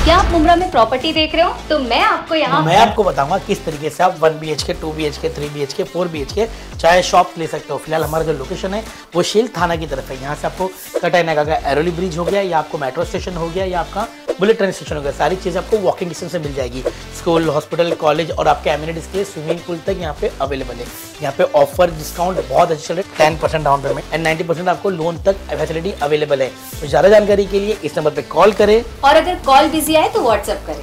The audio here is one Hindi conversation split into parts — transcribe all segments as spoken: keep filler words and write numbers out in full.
क्या आप मुंब्रा में प्रॉपर्टी देख रहे हो? तो मैं आपको यहाँ मैं आपको बताऊंगा किस तरीके से आप one B H K, two B H K, three B H K, four B H K चाहे शॉप ले सकते हो। फिलहाल हमारा जो लोकेशन है वो शील थाना की तरफ है। यहाँ से आपको कटाई नाका का एरोली ब्रिज हो गया, या आपको मेट्रो स्टेशन हो गया, या आपका बुलेट ट्रेन स्टेशन हो गया, सारी चीज़ आपको वॉकिंग डिस्टेंस से मिल जाएगी। स्कूल, हॉस्पिटल, कॉलेज और आपके एमिनिटीज के लिए स्विमिंग पूल तक यहाँ पे अवेलेबल है। यहाँ पे ऑफर डिस्काउंट बहुत अच्छे चल रहे, ten percent down payment and ninety percent आपको लोन तक फैसिलिटी अवेलेबल है। तो ज़्यादा जानकारी के लिए इस नंबर पर कॉल करें, और अगर कॉल बिजी आए तो व्हाट्सएप करें।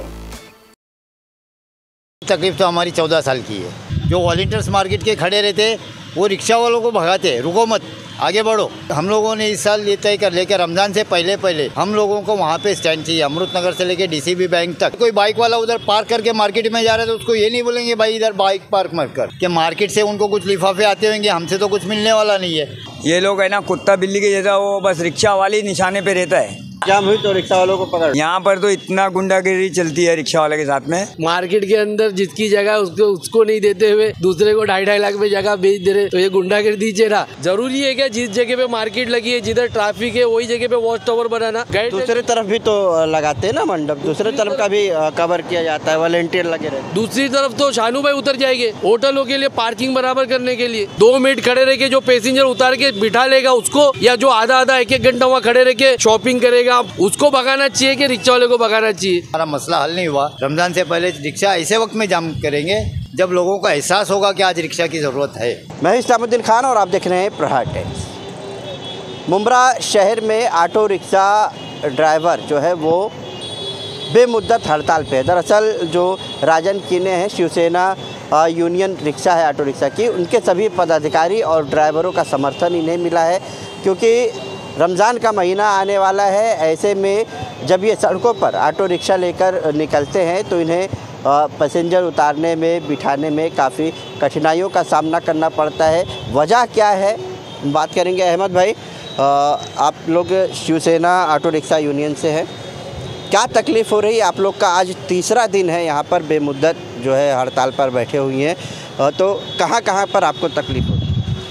तकलीफ तो हमारी चौदह साल की है। जो वॉलंटियर्स मार्केट के खड़े रहते वो रिक्शा वालों को भगाते, रुको मत, आगे बढ़ो। हम लोगों ने इस साल ये तय कर लेकर रमजान से पहले पहले हम लोगों को वहाँ पे स्टैंड चाहिए, अमृत नगर से लेके डी सी बी बैंक तक। कोई बाइक वाला उधर पार्क करके मार्केट में जा रहा है तो उसको ये नहीं बोलेंगे भाई इधर बाइक पार्क मत कर, कि मार्केट से उनको कुछ लिफाफे आते होंगे, हमसे तो कुछ मिलने वाला नहीं है। ये लोग है ना कुत्ता बिल्ली के जैसा, वो बस रिक्शा वाले निशाने पे रहता है। जाम हुई तो रिक्शा वालों को पकड़। यहाँ पर तो इतना गुंडागिरी चलती है रिक्शा वाले के साथ में। मार्केट के अंदर जिसकी जगह उसको उसको नहीं देते हुए दूसरे को ढाई ढाई लाख में जगह बेच दे रहे, तो ये गुंडागिरी चेहरा। जरूरी है क्या जिस जगह पे मार्केट लगी है, जिधर ट्रैफिक है, वही जगह पे वॉच टावर बनाना। दूसरे तरफ भी तो लगाते हैं ना मंडप, दूसरे तरफ का भी कवर किया जाता है, वॉलंटियर लगे रहते। दूसरी तरफ तो शानू भाई उतर जाएंगे होटलों के लिए पार्किंग बराबर करने के लिए। दो मिनट खड़े रह के जो पैसेंजर उतार के बिठा लेगा उसको, या जो आधा आधा एक एक घंटा वहाँ खड़े रह के शॉपिंग करेगा, उसको भगाना चाहिए कि रिक्शा वाले को भगाना चाहिए। हमारा मसला हल नहीं हुआ। रमजान से पहले रिक्शा ऐसे वक्त में जाम करेंगे जब लोगों को एहसास होगा कि आज रिक्शा की ज़रूरत है। मैं इस्लामुद्दीन खान और आप देख रहे हैं प्रहार टाइम्स। मुंब्रा शहर में ऑटो रिक्शा ड्राइवर जो है वो बेमुद्दत हड़ताल पे है। दरअसल जो राजन कीने हैं, शिवसेना यूनियन रिक्शा है ऑटो रिक्शा की, उनके सभी पदाधिकारी और ड्राइवरों का समर्थन इन्हें मिला है, क्योंकि रमज़ान का महीना आने वाला है। ऐसे में जब ये सड़कों पर ऑटो रिक्शा लेकर निकलते हैं तो इन्हें पैसेंजर उतारने में, बिठाने में काफ़ी कठिनाइयों का सामना करना पड़ता है। वजह क्या है, बात करेंगे। अहमद भाई, आप लोग शिवसेना ऑटो रिक्शा यूनियन से हैं, क्या तकलीफ़ हो रही है आप लोग का? आज तीसरा दिन है यहाँ पर बेमुद्दत जो है हड़ताल पर बैठे हुई हैं, तो कहाँ कहाँ पर आपको तकलीफ़ हो?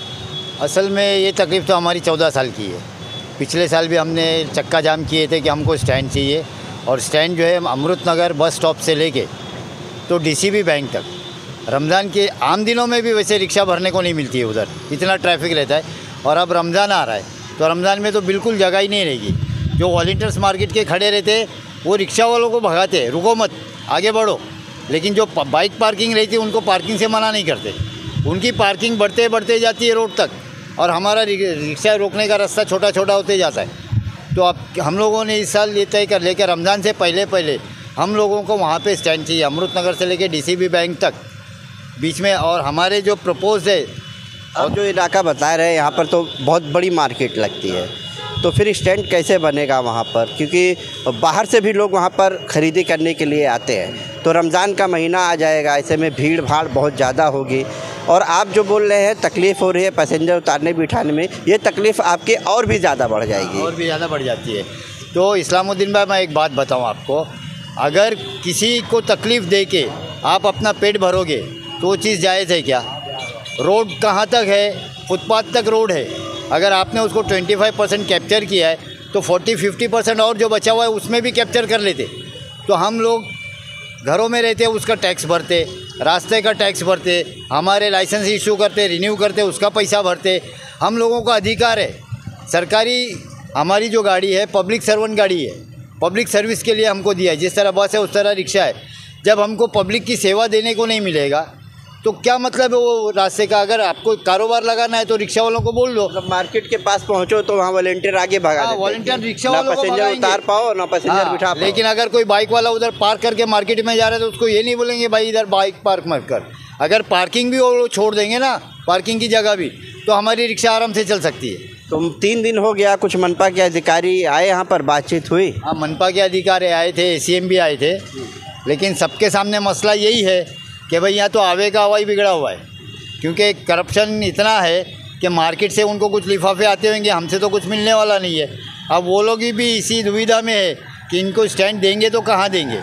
असल में ये तकलीफ़ तो हमारी चौदह साल की है। पिछले साल भी हमने चक्का जाम किए थे कि हमको स्टैंड चाहिए, और स्टैंड जो है अमृत नगर बस स्टॉप से लेके तो डी सी बी बैंक तक। रमज़ान के आम दिनों में भी वैसे रिक्शा भरने को नहीं मिलती है, उधर इतना ट्रैफिक रहता है। और अब रमज़ान आ रहा है तो रमज़ान में तो बिल्कुल जगह ही नहीं रहेगी। जो वॉलंटियर्स मार्केट के खड़े रहते वो रिक्शा वालों को भगाते, रुको मत, आगे बढ़ो। लेकिन जो बाइक पार्किंग रहती है उनको पार्किंग से मना नहीं करते, उनकी पार्किंग बढ़ते बढ़ते जाती है रोड तक, और हमारा रिक्शा रोकने का रास्ता छोटा छोटा होते जाता है। तो अब हम लोगों ने इस साल ये तय कर लेकर रमज़ान से पहले पहले हम लोगों को वहाँ पे स्टैंड चाहिए, अमृत नगर से लेकर डी सी बी बैंक तक बीच में। और हमारे जो प्रपोज है, और जो इलाका बता रहे हैं यहाँ पर तो बहुत बड़ी मार्केट लगती है, तो फिर स्टैंड कैसे बनेगा वहाँ पर? क्योंकि बाहर से भी लोग वहाँ पर ख़रीदी करने के लिए आते हैं, तो रमज़ान का महीना आ जाएगा, ऐसे में भीड़ भाड़ बहुत ज़्यादा होगी। और आप जो बोल रहे हैं तकलीफ़ हो रही है पैसेंजर उतारने बिठाने में, ये तकलीफ़ आपकी और भी ज़्यादा बढ़ जाएगी। और भी ज़्यादा बढ़ जाती है। तो इस्लामुद्दीन भाई, मैं एक बात बताऊँ आपको, अगर किसी को तकलीफ़ दे के आप अपना पेट भरोगे तो वो चीज़ जायज़ है क्या? रोड कहाँ तक है? फुटपाथ तक रोड है। अगर आपने उसको पच्चीस परसेंट कैप्चर किया है तो चालीस पचास परसेंट और जो बचा हुआ है उसमें भी कैप्चर कर लेते। तो हम लोग घरों में रहते उसका टैक्स भरते, रास्ते का टैक्स भरते, हमारे लाइसेंस इशू करते, रिन्यू करते, उसका पैसा भरते। हम लोगों का अधिकार है। सरकारी हमारी जो गाड़ी है पब्लिक सर्वेंट गाड़ी है, पब्लिक सर्विस के लिए हमको दिया है। जिस तरह बस है उस तरह रिक्शा है। जब हमको पब्लिक की सेवा देने को नहीं मिलेगा तो क्या मतलब है वो रास्ते का? अगर आपको कारोबार लगाना है तो रिक्शा वालों को बोल दो, मतलब मार्केट के पास पहुंचो तो वहाँ वॉलंटियर आगे भगा देते हैं। वॉलंटियर रिक्शा वालों को पैसेंजर उतार पाओ ना पैसेंजर बिठा पाओ। लेकिन अगर कोई बाइक वाला उधर पार्क करके मार्केट में जा रहा है तो उसको ये नहीं बोलेंगे भाई इधर बाइक पार्क मत कर। अगर पार्किंग भी वो छोड़ देंगे ना, पार्किंग की जगह भी, तो हमारी रिक्शा आराम से चल सकती है। तो तीन दिन हो गया, कुछ मनपा के अधिकारी आए यहाँ पर, बातचीत हुई? हाँ, मनपा के अधिकारी आए थे, ए सी एम भी आए थे, लेकिन सबके सामने मसला यही है कि भाई यहाँ तो आवे का हवा ही बिगड़ा हुआ है। क्योंकि करप्शन इतना है कि मार्केट से उनको कुछ लिफाफे आते होंगे, हमसे तो कुछ मिलने वाला नहीं है। अब वो लोग भी इसी दुविधा में है कि इनको स्टैंड देंगे तो कहाँ देंगे।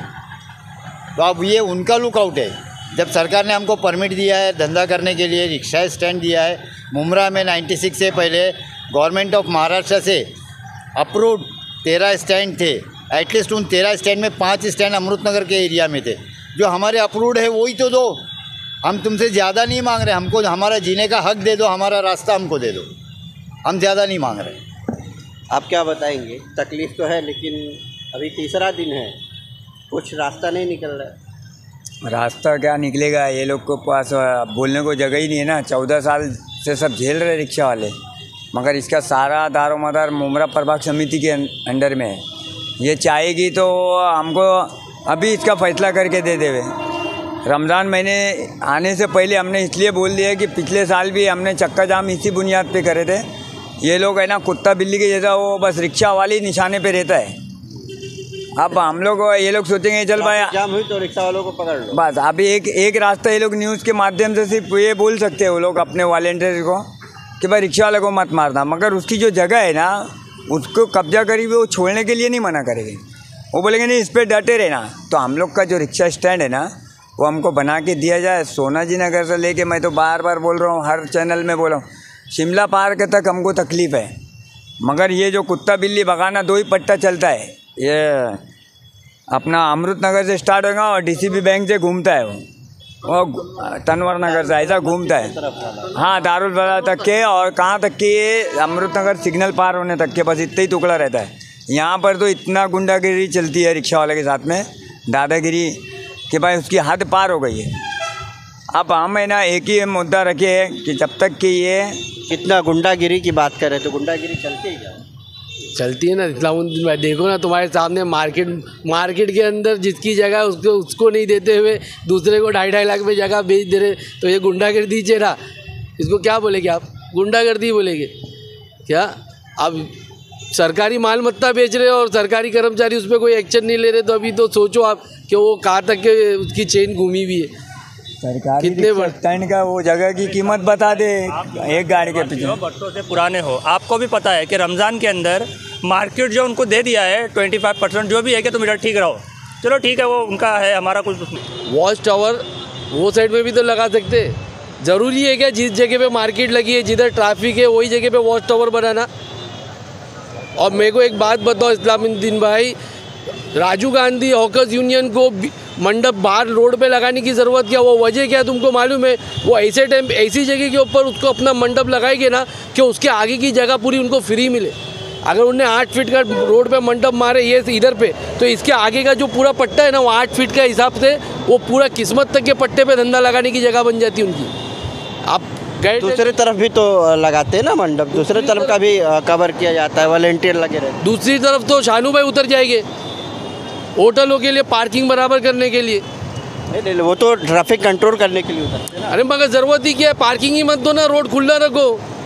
तो अब ये उनका लुकआउट है। जब सरकार ने हमको परमिट दिया है धंधा करने के लिए, रिक्शा स्टैंड दिया है मुंब्रा में छियानवे से पहले गवर्नमेंट ऑफ महाराष्ट्र से अप्रूव्ड तेरह स्टैंड थे, एटलीस्ट उन तेरह स्टैंड में पाँच स्टैंड अमृतनगर के एरिया में थे, जो हमारे अप्रूव्ड है वही तो दो। हम तुमसे ज़्यादा नहीं मांग रहे, हमको हमारा जीने का हक दे दो, हमारा रास्ता हमको दे दो, हम ज़्यादा नहीं मांग रहे। आप क्या बताएंगे? तकलीफ़ तो है, लेकिन अभी तीसरा दिन है, कुछ रास्ता नहीं निकल रहा है। रास्ता क्या निकलेगा, ये लोग को पास बोलने को जगह ही नहीं है ना। चौदह साल से सब झेल रहे रिक्शा वाले, मगर इसका सारा दारोमदार मुमरा प्रभाग समिति के अंडर में है। ये चाहेगी तो हमको अभी इसका फैसला करके दे देवे। रमज़ान महीने आने से पहले हमने इसलिए बोल दिया कि पिछले साल भी हमने चक्का जाम इसी बुनियाद पे करे थे। ये लोग है ना कुत्ता बिल्ली के जैसा, वो बस रिक्शा वाले निशाने पे रहता है। अब हम लोग ये लोग सोचेंगे चल भाई जाम हुई तो रिक्शा वालों को पकड़ लो, बस। अभी एक एक रास्ता ये लोग न्यूज़ के माध्यम से सिर्फ ये बोल सकते हैं वो लोग अपने वॉलेंटियर को कि भाई रिक्शा वाले को मत मारना, मगर उसकी जो जगह है ना उसको कब्जा करी वो छोड़ने के लिए नहीं मना करेंगे। वो बोलेंगे नहीं, इस पर डटे रहना। तो हम लोग का जो रिक्शा स्टैंड है ना वो हमको बना के दिया जाए। सोना जी नगर से लेके, मैं तो बार बार बोल रहा हूँ, हर चैनल में बोल रहा हूँ, शिमला पार्क तक हमको तकलीफ़ है। मगर ये जो कुत्ता बिल्ली भगाना दो ही पट्टा चलता है, ये अपना अमृत नगर से स्टार्ट होगा और डीसीबी बैंक से घूमता है, वो वो तनवर नगर से ऐसा घूमता है, हाँ दारुल बला तक के, और कहाँ तक कि ये अमृत नगर सिग्नल पार होने तक के बस इतना ही टुकड़ा रहता है। यहाँ पर तो इतना गुंडागिरी चलती है रिक्शा वाले के साथ में, दादागिरी कि भाई उसकी हद पार हो गई है। अब हम है ना एक ही मुद्दा रखे है कि जब तक कि ये कितना गुंडागिरी की बात करें तो गुंडागिरी चलती है क्या? चलती है ना। इस्लामुद्दीन देखो ना, तुम्हारे सामने मार्केट मार्केट के अंदर जिसकी जगह उसको उसको नहीं देते हुए दूसरे को ढाई ढाई लाख में जगह बेच दे रहे, तो ये गुंडागर्दी चेहरा, इसको क्या बोलेंगे आप? गुंडागर्दी बोलेंगे क्या? अब सरकारी माल मत्ता बेच रहे हो और सरकारी कर्मचारी उस पर कोई एक्शन नहीं ले रहे, तो अभी तो सोचो आप कि वो कहाँ तक के उसकी चेन घूमी हुई है। सरकारी कितने स्टैंड का वो जगह की कीमत बता दे एक गाड़ी के पीछे। बरसों से पुराने हो, आपको भी पता है कि रमज़ान के अंदर मार्केट जो उनको दे दिया है ट्वेंटी फाइव परसेंट जो भी है कि तुम इधर ठीक रहो, चलो ठीक है, वो उनका है, हमारा कुछ। वॉच टावर वो साइड में भी तो लगा सकते। ज़रूरी है क्या जिस जगह पे मार्केट लगी है, जिधर ट्रैफिक है, वही जगह पे वॉच टावर बनाना? और मेरे को एक बात बताओ इस्लामुद्दीन भाई, राजीव गांधी हॉकर्स यूनियन को मंडप बाहर रोड पे लगाने की ज़रूरत क्या? वो वजह क्या तुमको मालूम है? वो ऐसे टाइम ऐसी जगह के ऊपर उसको अपना मंडप लगाएंगे ना कि उसके आगे की जगह पूरी उनको फ्री मिले। अगर उन्हें आठ फीट का रोड पे मंडप मारे ये इधर पे, तो इसके आगे का जो पूरा पट्टा है ना वो आठ फीट का हिसाब से वो पूरा किस्मत तक के पट्टे पे धंधा लगाने की जगह बन जाती उनकी। आप गए दूसरी तरफ भी तो लगाते हैं ना मंडप, दूसरी तरफ का भी कवर किया जाता है, वॉलेंटियर लगे रहते। दूसरी तरफ तो शानू भाई उतर जाएंगे होटलों के लिए पार्किंग बराबर करने के लिए। नहीं नहीं, वो तो ट्रैफिक कंट्रोल करने के लिए उतरते हैं। अरे मगर ज़रूरत ही क्या है? पार्किंग ही मत दो ना, रोड खुला रखो।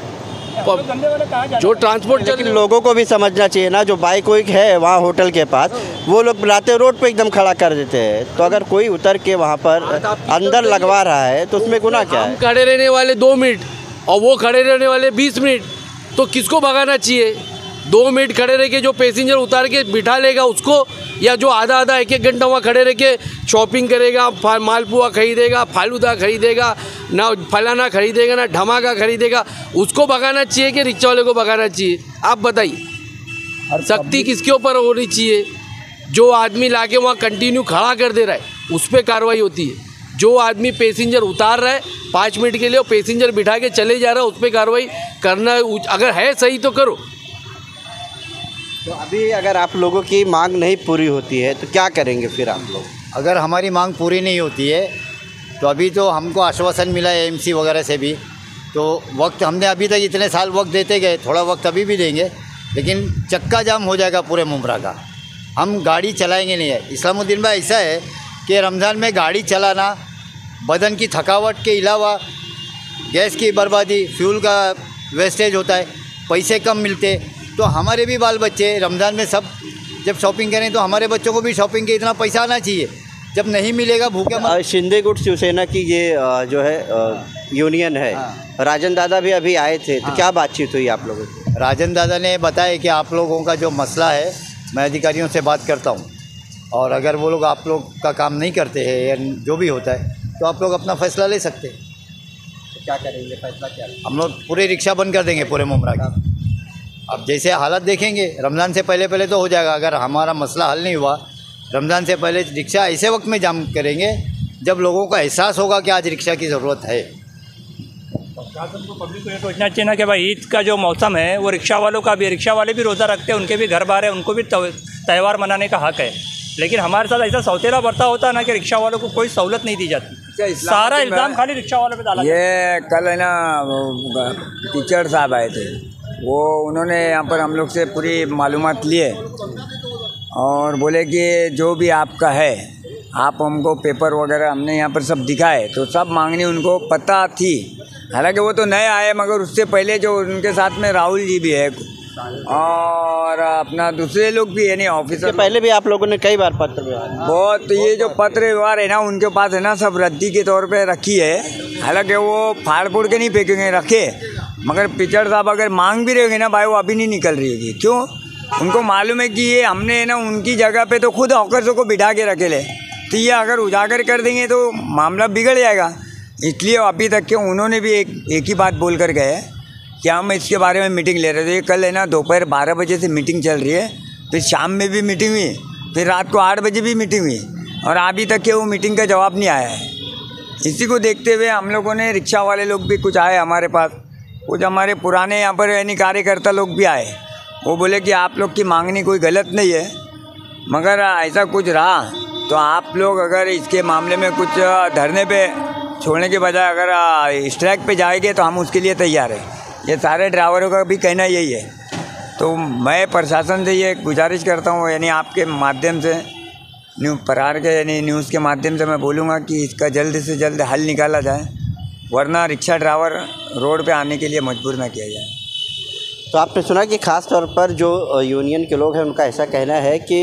जो ट्रांसपोर्ट, लेकिन लोगों को भी समझना चाहिए ना, जो बाइक वाइक है वहाँ होटल के पास, वो लोग बुलाते रोड पे एकदम खड़ा कर देते हैं। तो अगर कोई उतर के वहाँ पर अंदर लगवा रहा है तो उसमें गुनाह क्या है? हम खड़े रहने वाले दो मिनट और वो खड़े रहने वाले बीस मिनट, तो किसको भगाना चाहिए? दो मिनट खड़े रह के जो पैसेंजर उतार के बिठा लेगा उसको, या जो आधा आधा एक एक घंटा वहाँ खड़े रह के शॉपिंग करेगा, मालपुआ खरीदेगा, फालूदा खरीदेगा, ना फलाना खरीदेगा, ना धमाका खरीदेगा, उसको भगाना चाहिए कि रिक्शा वाले को भगाना चाहिए? आप बताइए। सख्ती किसके ऊपर होनी चाहिए? जो आदमी लाके वहाँ कंटिन्यू खड़ा कर दे रहा है उस पर कार्रवाई होती है। जो आदमी पैसेंजर उतार रहा है पाँच मिनट के लिए और पैसेंजर बिठा के चले जा रहा है उस पर कार्रवाई करना, अगर है सही तो करो। तो अभी अगर आप लोगों की मांग नहीं पूरी होती है तो क्या करेंगे फिर आप लोग? अगर हमारी मांग पूरी नहीं होती है तो अभी तो हमको आश्वासन मिला है एमसी वगैरह से भी, तो वक्त हमने अभी तक इतने साल वक्त देते गए, थोड़ा वक्त अभी भी देंगे, लेकिन चक्का जाम हो जाएगा पूरे मुमरा का, हम गाड़ी चलाएंगे नहीं है। इस्लामुद्दीन भाई ऐसा है कि रमज़ान में गाड़ी चलाना बदन की थकावट के अलावा गैस की बर्बादी, फ्यूल का वेस्टेज होता है, पैसे कम मिलते, तो हमारे भी बाल बच्चे रमज़ान में सब जब शॉपिंग करें तो हमारे बच्चों को भी शॉपिंग के इतना पैसा आना चाहिए। जब नहीं मिलेगा भूखे मर। शिंदे गुट शिवसेना की ये जो है यूनियन है, राजन दादा भी अभी आए थे, तो क्या बातचीत हुई आप लोगों की? राजन दादा ने बताया कि आप लोगों का जो मसला है मैं अधिकारियों से बात करता हूँ, और अगर वो लोग आप लोग का काम नहीं करते हैं या जो भी होता है तो आप लोग अपना फैसला ले सकते हैं। क्या करेंगे? फैसला क्या? हम लोग पूरे रिक्शा बंद कर देंगे पूरे मुमरा का। अब जैसे हालत देखेंगे, रमज़ान से पहले पहले तो हो जाएगा। अगर हमारा मसला हल नहीं हुआ, रमज़ान से पहले रिक्शा ऐसे वक्त में जाम करेंगे जब लोगों को एहसास होगा कि आज रिक्शा की ज़रूरत है। शासन को, पब्लिक को ये सोचना चाहिए ना कि भाई ईद का जो मौसम है वो रिक्शा वालों का भी, रिक्शा वाले भी रोज़ा रखते हैं, उनके भी घर बार है, उनको भी त्यौहार मनाने का हक़ है। लेकिन हमारे साथ ऐसा सौतेला बर्ता होता है ना कि रिक्शा वालों को कोई सहूलत नहीं दी जाती, सारा इल्ज़ाम खाली रिक्शा वालों पे डाला। ये कल है ना टीचर साहब आए थे, वो उन्होंने यहाँ पर हम लोग से पूरी मालूमात लिए और बोले कि जो भी आपका है आप हमको पेपर वगैरह हमने यहाँ पर सब दिखाए, तो सब मांगनी उनको पता थी। हालांकि वो तो नए आए, मगर उससे पहले जो उनके साथ में राहुल जी भी है और अपना दूसरे लोग भी है, नहीं ऑफिसर पहले भी आप लोगों ने कई बार पत्र व्यवहार बहुत, ये जो पत्र व्यवहार है ना उनके पास है ना सब रद्दी के तौर पे रखी है। हालांकि वो फाड़ फोड़ के नहीं फेंकेंगे, रखे, मगर पिचड़ साहब अगर मांग भी रहेंगे ना भाई वो अभी नहीं निकल रही है। क्यों? उनको मालूम है कि ये हमने ना उनकी जगह पे तो खुद हॉकर्सों को बिठा के रखे ले, तो ये अगर उजागर कर देंगे तो मामला बिगड़ जाएगा। इसलिए अभी तक के उन्होंने भी एक एक ही बात बोल कर गए कि हम इसके बारे में मीटिंग ले रहे थे। कल है ना दोपहर बारह बजे से मीटिंग चल रही है, फिर शाम में भी मीटिंग हुई, फिर रात को आठ बजे भी मीटिंग हुई और अभी तक के वो मीटिंग का जवाब नहीं आया है। इसी को देखते हुए हम लोगों ने, रिक्शा वाले लोग भी कुछ आए हमारे पास, कुछ हमारे पुराने यहाँ पर यानी कार्यकर्ता लोग भी आए। वो बोले कि आप लोग की मांगनी कोई गलत नहीं है, मगर ऐसा कुछ रहा तो आप लोग अगर इसके मामले में कुछ धरने पे छोड़ने के बजाय अगर स्ट्राइक पे जाएंगे तो हम उसके लिए तैयार हैं। ये सारे ड्राइवरों का भी कहना यही है। तो मैं प्रशासन से ये गुजारिश करता हूँ, यानी आपके माध्यम से, न्यू प्रहार के यानी न्यूज़ के माध्यम से मैं बोलूँगा कि इसका जल्द से जल्द हल निकाला जाए, वरना रिक्शा ड्राइवर रोड पे आने के लिए मजबूर ना किया जाए। तो आपने सुना कि ख़ास तौर पर जो यूनियन के लोग हैं उनका ऐसा कहना है कि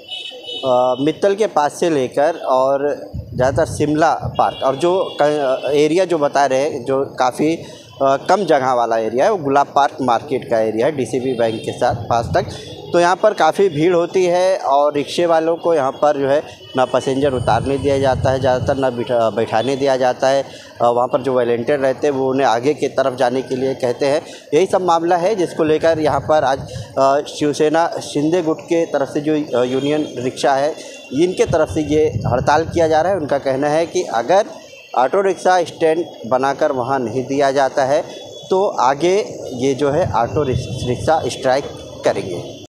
मित्तल के पास से लेकर और ज़्यादातर शिमला पार्क और जो एरिया जो बता रहे हैं जो काफ़ी कम जगह वाला एरिया है वो गुलाब पार्क मार्केट का एरिया है डीसीबी बैंक के साथ पास तक। तो यहाँ पर काफ़ी भीड़ होती है और रिक्शे वालों को यहाँ पर जो है ना पैसेंजर उतारने दिया जाता है, ज़्यादातर ना बिठा बैठाने दिया जाता है। वहाँ पर जो वॉलंटियर रहते हैं वो उन्हें आगे की तरफ जाने के लिए कहते हैं। यही सब मामला है जिसको लेकर यहाँ पर आज शिवसेना शिंदे गुट के तरफ से जो यूनियन रिक्शा है इनके तरफ से ये हड़ताल किया जा रहा है। उनका कहना है कि अगर ऑटो रिक्शा स्टैंड बनाकर वहाँ नहीं दिया जाता है तो आगे ये जो है ऑटो रिक्शा स्ट्राइक करेंगे।